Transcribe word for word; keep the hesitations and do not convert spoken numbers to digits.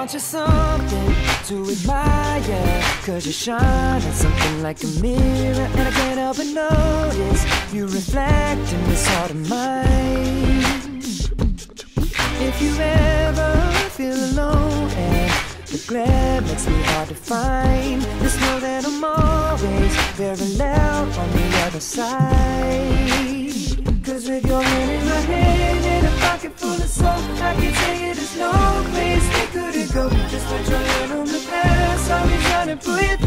aren't you something to admire? Cause you shine at something like a mirror, and I can't help but notice you reflect in this heart of mine. If you ever feel alone and the glare makes me hard to find, just know that I'm always parallel on the other side. Cause with your hand in my hand and a pocket full of soul, I can tell you there's no place we couldn't go. Just put your hand on the past, I'll be trying to pull you through.